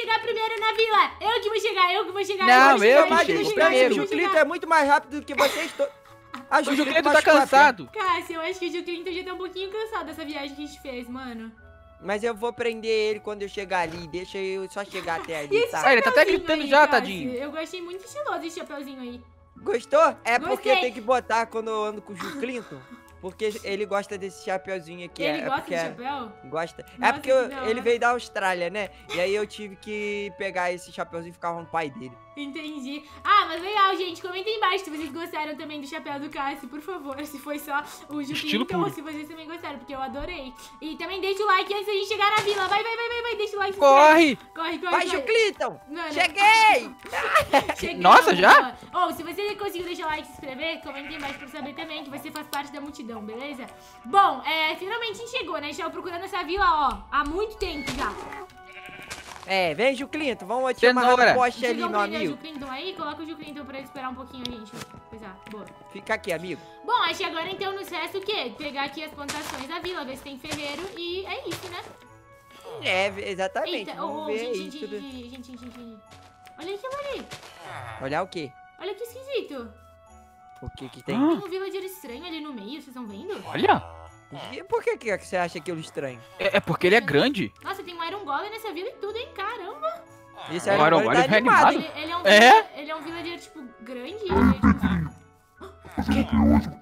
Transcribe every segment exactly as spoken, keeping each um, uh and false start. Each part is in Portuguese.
chegar primeiro na vila. Eu que vou chegar, eu que vou chegar. Não, eu, eu vou que chegar, chego eu vou chegar, primeiro. eu O vou Juclito chegar. é muito mais rápido do que vocês todos. Ah, O Juclito tá cansado. Cássio, eu acho que o Juclito já tá um pouquinho cansado dessa viagem que a gente fez, mano. Mas eu vou prender ele quando eu chegar ali. Deixa eu só chegar até E ali, esse tá? Ah, ele tá até chapeuzinho gritando aí, já, Cássio? tadinho. Eu gostei muito estiloso esse chapeuzinho aí. Gostou? É porque Gostei. tem que botar quando eu ando com o Juclinton. Porque ele gosta desse chapeuzinho aqui. Ele é, gosta porque de é- chapéu? Gosta. é Nossa, porque que eu- da hora. ele veio da Austrália, né? E aí eu tive que pegar esse chapeuzinho e ficar com o pai dele. Entendi. Ah, mas legal, gente. Comenta aí embaixo se vocês gostaram também do chapéu do Cássio, por favor. Se foi só o Estilo Juclinton ou puro. se vocês também gostaram, porque eu adorei. E também deixa o like antes da gente chegar na vila. Vai, vai, vai, vai, vai. Deixa o like. se Corre! inscreve. Corre, corre, Vai, corre. Juclinton! Mano. Cheguei! Cheguei, Nossa, já? boa. Ou, se você conseguiu deixar o like e se inscrever, comenta aí embaixo pra saber também que você faz parte da multidão, beleza? Bom, é, finalmente a gente chegou, né? A gente tava procurando essa vila, ó, há muito tempo já. É, vem, Juclinton. Vamos te amarrar Cenoura. no poste Vocês ali, vão meu prender o amigo. Juclinton aí? Coloca o Juclinton pra ele esperar um pouquinho a gente. Coisa boa. Fica aqui, amigo. Bom, acho que agora então nos resta o quê? Pegar aqui as plantações da vila, ver se tem ferreiro e é isso, né? É, exatamente. Eita, Vamos ô, ô, ver gente, aí gente, tudo. gente, gente, gente, gente. Olha aquilo ali. Olhar o quê? Olha que esquisito. O que que tem? Ah. Tem um villager estranho ali no meio, vocês estão vendo? Olha, E por que que você acha aquilo estranho? é, é porque ele é grande. Nossa, tem um Iron Golem nessa vila e tudo, hein? Caramba. Esse O Iron Iron Golem Golem tá é animado. animado? Ele, ele é um É? villager, ele é um villager, tipo, grande. Ele é, tipo,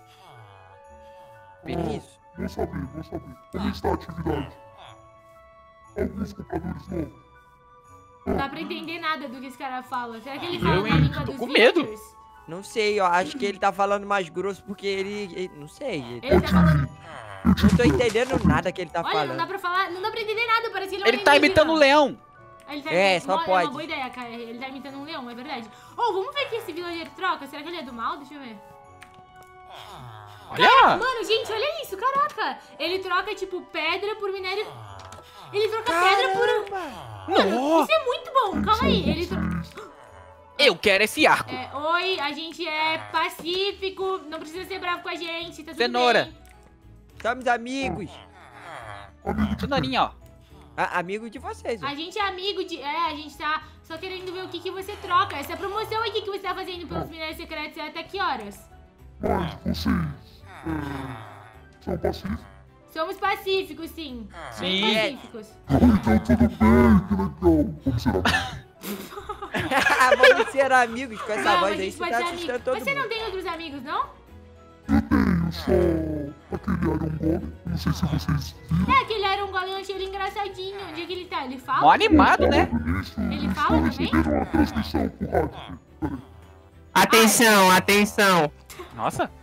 Que isso? Vou saber, vou saber. Como está a atividade? Alguns compradores novos. não dá pra entender nada do que esse cara fala. Será que ele Eu, fala na hein? língua Tô dos com medo. villagers? Não sei, ó. Acho que ele tá falando mais grosso porque ele... ele- não sei. ele- Ele tá falando... Não tô entendendo nada que ele tá Olha, não dá falando. pra falar, não dá pra entender nada, parece que ele é um Ele tá alienígena. imitando um leão. Ele tá É, imitando- só uma- É pode. uma boa ideia, cara. Ele tá imitando um leão, é verdade. Ô, vamos ver que esse villager troca. Será que ele é do mal? Deixa eu ver. Olha! Mano, gente, olha isso, caraca. Ele troca, tipo, pedra por minério... Ele troca pedra por... Mano, Nossa. isso é muito bom. Calma aí, ele troca... Eu quero esse arco. É, oi, a gente é pacífico, não precisa ser bravo com a gente, tá tudo Cenoura. bem. Somos amigos. Cenourinha, ó. A- amigos de vocês, ó. A gente é amigo de... É, a gente tá só querendo ver o que, que você troca. Essa promoção aqui que você tá fazendo pelos minérios secretos é até que horas? Mas vocês é, são pacíficos? Somos pacíficos, sim. Sim. Bem pacíficos. Então tudo bem, que legal. Vamos ser amigos. Vamos ser amigos com essa Não, voz a aí. gente Você pode tá ser assustando amigo. todo Você mundo. não tem outros amigos, não? Eu tenho só aquele Iron Golem. Não sei se vocês viram. É, aquele Iron Golem, eu achei ele engraçadinho. Onde é que ele tá? Ele fala? Mó animado, né? Isso, Ele eles fala estão também? recebendo uma transmissão por rádio. Peraí. Atenção, atenção. Nossa.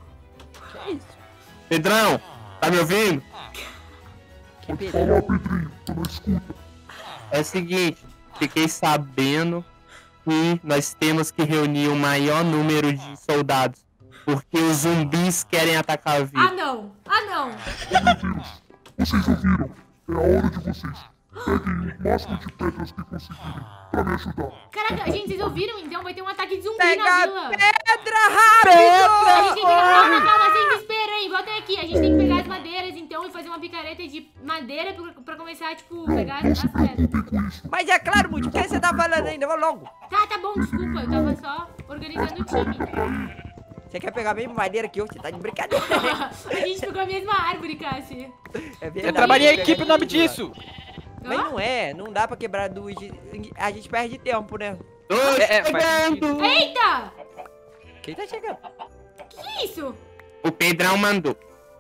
Pedrão, tá me ouvindo? Que pedra. Fala, Pedrinho, tô na escuta. É o seguinte, fiquei sabendo que nós temos que reunir o maior número de soldados. Porque os zumbis querem atacar a Ah, vila. não. Ah, não. Mentiras. Vocês ouviram? É a hora de vocês. Peguem o máximo de pedras que conseguirem pra me ajudar. Caraca, gente, vocês ouviram? Então vai ter um ataque de zumbi Pega na a vila. pedra A gente rápido! tem que... Calma, calma, sem desespero, hein? Voltem aqui. A gente tem que pegar as madeiras, então, e fazer uma picareta de madeira pra, pra começar, tipo, pegar as, as pedras. Mas é claro, Mude, o que você tá falando ainda? Vamos logo. Tá, tá bom, desculpa. Eu tava só organizando o time. Você quer pegar a mesma madeira que eu? Você tá de brincadeira. A gente pegou a mesma árvore, Cassi. É verdade. Eu trabalhei em Pega equipe o nome tudo, ó. disso. Mas não é, não dá pra quebrar duas. A gente perde tempo, né? Tô É, é, faz chegando. Eita! Quem tá chegando? Que isso? O Pedrão mandou.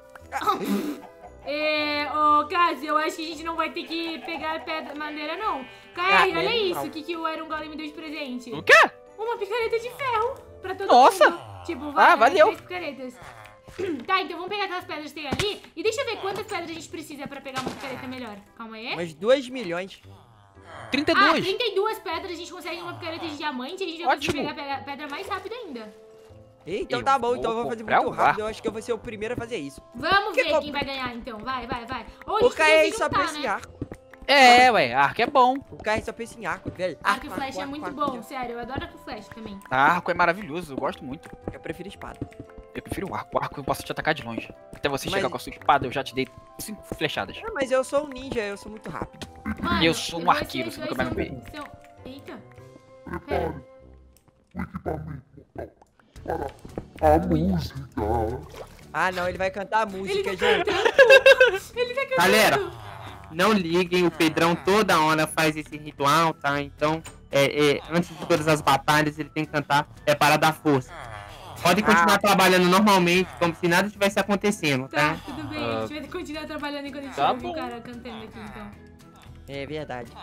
É, ô, Cassi, eu acho que a gente não vai ter que pegar pedra, madeira, não. Kai, Ah, olha mesmo isso, não. o que, que o Iron Golem me deu de presente. O quê? Uma picareta de ferro pra todo Nossa! mundo. Tipo, vai, Ah, valeu. três picaretas. Tá, então vamos pegar aquelas pedras que tem ali. E deixa eu ver quantas pedras a gente precisa pra pegar uma picareta melhor. Calma aí. Umas dois milhões. trinta e Ah, dois. trinta e duas pedras, a gente consegue uma picareta de diamante e a gente vai conseguir Ótimo. pegar pe- pedra mais rápido ainda. Ih, então Eu tá bom, vou então eu vou fazer comprar muito um rápido. barco. Eu acho que eu vou ser o primeiro a fazer isso. Vamos Que ver comp- quem vai ganhar então. Vai, vai, vai. Ou a O gente Caio podia aí se só juntar, pensa em né? arco. É, ué, arco é bom. O Caio só pensa em arco, velho. Arco e flecha é muito bom, sério. Eu adoro arco e flecha também. Arco é maravilhoso, eu gosto muito. Eu prefiro espada. Eu prefiro o arco. O arco eu posso te atacar de longe. Até você Mas- chegar com a sua espada, eu já te dei cinco flechadas. Ah, mas eu sou um ninja, eu sou muito rápido. Mano, Eu sou um vocês arqueiro, você dois nunca vai me são- ver. são- Eita. Prepare o equipamento mortal para a música. Ah, não, ele vai cantar a música, Ele tá gente. cantando. Ele tá cantando. Galera, não liguem, o Pedrão toda hora faz esse ritual, tá? Então, é, é, antes de todas as batalhas, ele tem que cantar, é para dar força. Podem continuar Ah. trabalhando normalmente, como se nada estivesse acontecendo, Tá, tá? tudo bem. A gente vai continuar trabalhando enquanto a gente Tá ouve o bom. cara cantando aqui, então. É verdade.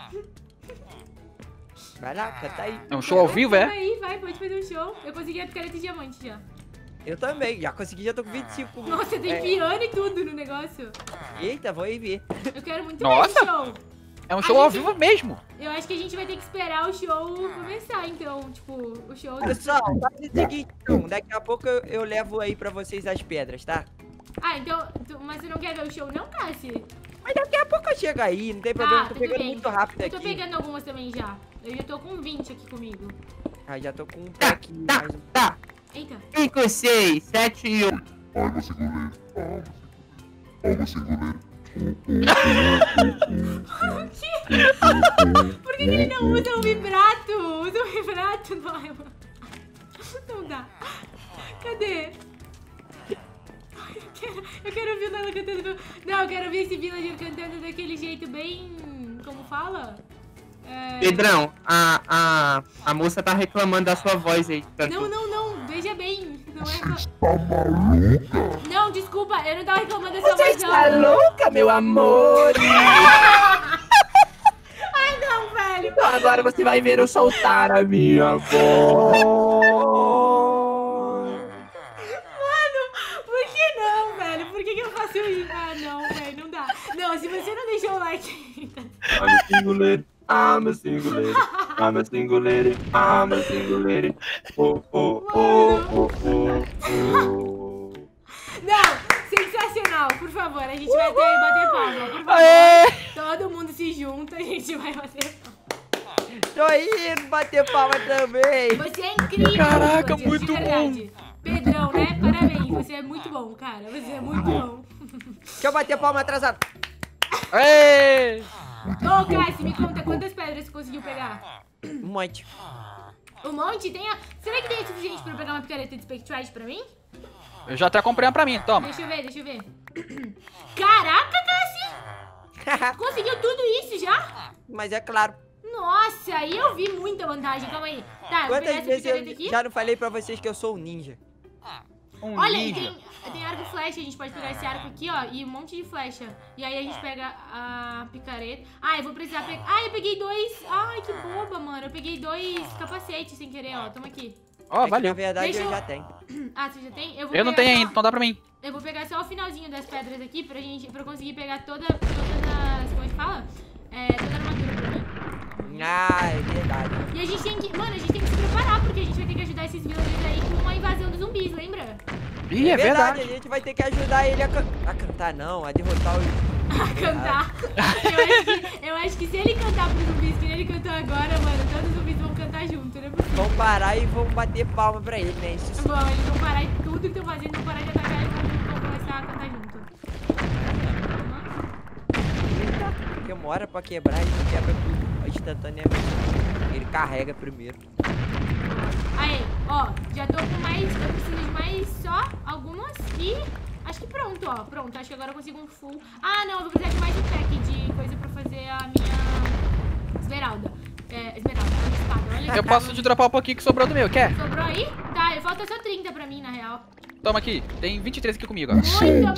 Vai lá, canta aí. É um show ao vivo, é? Vai, vai, pode fazer um show. Eu consegui a picareta de diamante já. Eu também, já consegui, já tô com vinte e cinco. Nossa, tem É. piano e tudo no negócio. Eita, vou aí ver. Eu quero muito Nossa. ver esse show. É um A show ao gente- vivo mesmo. Eu acho que a gente vai ter que esperar o show começar, então. Tipo, o show... Pessoal, faz o seguinte, então, daqui a pouco eu, eu levo aí pra vocês as pedras, tá? Ah, então... tu- Mas você não quer ver o show não, Cassi? Mas daqui a pouco eu chego aí, não tem problema, Ah, tô tudo pegando bem. muito rápido Eu tô aqui. pegando algumas também já. Eu já tô com vinte aqui comigo. Ah, já tô com um pack Tá, mais um. tá. Eita. cinco, seis, sete e oito. Alma sem goleiro. Alma sem goleiro. Por que, que ele não usa o vibrato? Usa o vibrato, não é? Não dá. Cadê? Ai, Eu quero, eu quero ouvir o Nala cantando. Não, eu quero ouvir esse villager cantando daquele jeito bem... Como fala? É... Pedrão, a, a, a moça tá reclamando da sua voz aí. Não, não, não. Veja bem. Não é... Tá maluca? Não, desculpa. Eu não tava reclamando dessa voz, não. louca, meu amor? Ai, não, velho. Agora você vai ver eu soltar a minha voz. Mano, por que não, velho? Por que, que eu faço isso? Ah, não, velho. Não dá. Não, se você não deixou o like ainda... I'm a single lady, I'm a single lady, I'm a single lady, I'm a single lady. Oh, oh, oh, oh, oh, oh. Não, sensacional. Por favor, a gente vai ter que bater palma. Por favor, Aê! todo mundo se junta, a gente vai bater palma. Tô indo bater palma também. Você é incrível. Caraca, Villager, muito de verdade. Pedrão, né? Parabéns. Você é muito bom, cara. Você é muito bom. Deixa eu bater palma atrasado. Ê! Ô, Cassi, me conta quantas pedras você conseguiu pegar? Um monte. Um monte? Tem a... Será que tem o suficiente pra eu pegar uma picareta de Spectrite pra mim? Eu já até comprei uma pra mim, toma. Deixa eu ver, deixa eu ver. Caraca, Cassi! Conseguiu tudo isso já? Mas é claro. Nossa, aí eu vi muita vantagem. Calma aí. Tá, eu vou pegar Quantas essa vezes picareta eu aqui. já não falei pra vocês que eu sou um ninja? Um Olha, e ninja. tem, tem arco e flecha, a gente pode pegar esse arco aqui, ó, e um monte de flecha. E aí a gente pega a picareta. Ah, eu vou precisar pegar... Ah, eu peguei dois... Ai, que boba, mano. Eu peguei dois capacetes sem querer, ó. Toma aqui. Ó, É que, valeu. na verdade Deixa eu eu- já tenho. Ah, você já tem? vou Eu não pegar tenho só- ainda, então dá pra mim. Eu vou pegar só o finalzinho das pedras aqui pra gente... Pra eu conseguir pegar toda, todas as... Como é que fala? É, toda a armadura pra mim. Ah, é verdade. E a gente tem que... Mano, a gente tem que se preparar, porque a gente vai ter que ajudar esses villagers aí com uma invasão dos zumbis, lembra? Ih, é verdade. A gente vai ter que ajudar ele a, can... a cantar, não, a derrotar os. A cantar. Eu acho, que, eu acho que se ele cantar pros zumbis que nem ele cantou agora, mano, todos os zumbis vão cantar junto, né? Vão parar e vão bater palma pra ele, né? Isso Bom, eles vão parar em tudo que estão fazendo, vão parar de atacar e vão, vão começar a cantar junto. Eita, demora pra quebrar, ele quebra tudo instantaneamente. Ele carrega primeiro. Aí, ó, já tô com mais, eu preciso de mais só algumas e acho que pronto, ó, pronto, acho que agora eu consigo um full. Ah, não, eu vou precisar de mais um pack de coisa pra fazer a minha esmeralda. É, esmeralda, a minha espada, olha Eu aqui. posso te dropar um pouquinho que sobrou do meu, quer? Sobrou aí? Tá, falta só trinta pra mim, na real. Toma aqui, tem vinte e três aqui comigo, ó. Muito obrigada.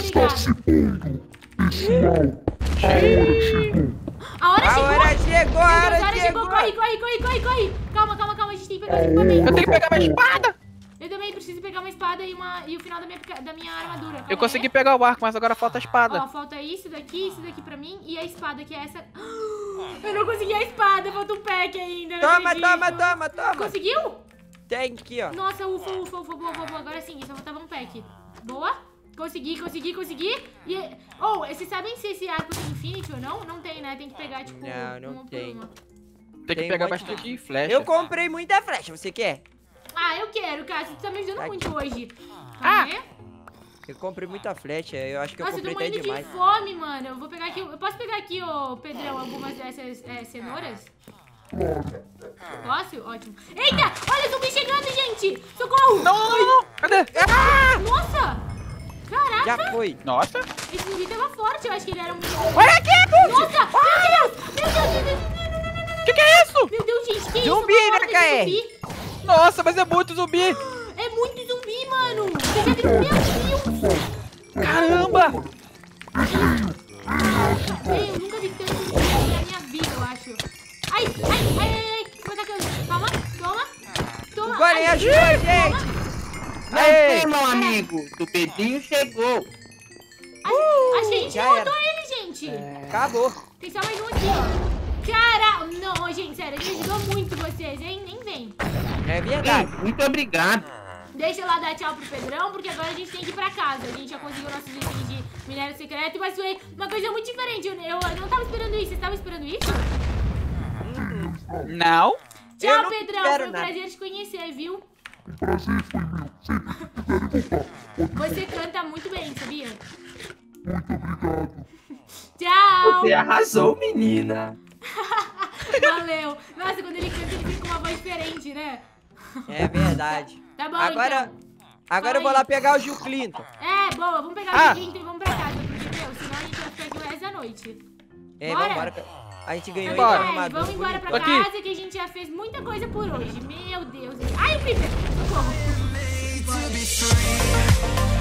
A hora A chegou! hora chegou, a Meu hora Deus, a hora chegou! chegou! Corre, corre, corre, corre, corre! Calma, calma, calma, a gente tem que pegar os equipamentos. Eu tenho que pegar minha espada! Eu também preciso pegar uma espada e, uma, e o final da minha, pica- da minha armadura. Calma Eu consegui aí. pegar o arco, mas agora falta a espada. Ó, falta isso daqui, isso daqui pra mim e a espada, que é essa. Eu não consegui a espada, falta um pack ainda. não Toma, acredito. toma, toma, toma! Conseguiu? Tem aqui, ó. Nossa, ufa, ufa, ufa, boa, boa, boa. Agora sim, só faltava um pack. Boa. Consegui, consegui, consegui. E... Oh, vocês sabem se esse arco tem infinity ou não? Não tem, né? Tem que pegar, tipo, Não, não uma tem. por uma. Tem que Tem pegar um monte de- bastante flecha. Eu comprei muita flecha, você quer? Ah, eu quero, Cássio. Tu tá me ajudando Tá muito hoje. Calma aí. Eu comprei muita flecha, eu acho que eu Nossa, eu tô comprei até morrendo demais. de fome, mano. Eu vou pegar aqui. Eu posso pegar aqui, ô Pedrão, algumas dessas é, cenouras? Posso? Ótimo. Eita! Olha o zumbi chegando, gente! Socorro! Não, não, não, não. Cadê? Ah! Nossa! Caraca! Já foi. Nossa. Esse zumbi tava forte. Eu acho que ele era um. Olha aqui, Nossa! Meu Deus! Meu Deus! Meu Deus! O que, que é isso? Meu Deus, gente! Que isso? Zumbi, Uma né, horda de K R? zumbi. Nossa, mas é muito zumbi. É muito zumbi, mano! Você já viu? Meu Deus! Caramba. Ei, eu nunca vi tanto zumbi na minha vida, eu acho. Ai, ai, ai, ai, ai. Tô atacando. Calma, toma. Toma. O Golem Ai, ajuda a gente. Ei, Ei, meu amigo, o Pedrinho chegou. Acho, acho que a gente já derrotou era. ele, gente. acabou. Tem só mais um aqui, ó. Cara, não, gente, sério, ele ajudou muito vocês, hein? Nem vem. É Ei, verdade. muito obrigado. Deixa eu lá dar tchau pro Pedrão, porque agora a gente tem que ir pra casa. A gente já conseguiu nossos itens de minério secreto, mas foi uma coisa muito diferente. Eu, eu não tava esperando isso. Vocês estavam esperando isso? Não. Eu Tchau, não Pedrão. quero Foi um nada. prazer te conhecer, viu? O prazer foi meu. Sempre que quiserem voltar. Você canta muito bem, sabia? Muito obrigado. Tchau. Você arrasou, menina. Valeu. Nossa, quando ele canta, ele fica com uma voz diferente, né? É verdade. Tá bom, Agora, então. agora eu vou Fala aí. lá pegar o Gil Clinton. É, boa. Vamos pegar Ah. o seguinte e vamos pra casa, porque, meu, senão a gente vai ficar aqui o resto da noite. É, Bora. vambora. que A gente ganhou Tá então bom, armadura. vamos embora pra Tô aqui. casa que a gente já fez muita coisa por hoje. Meu Deus. Ai, o Piper. Socorro. Bora.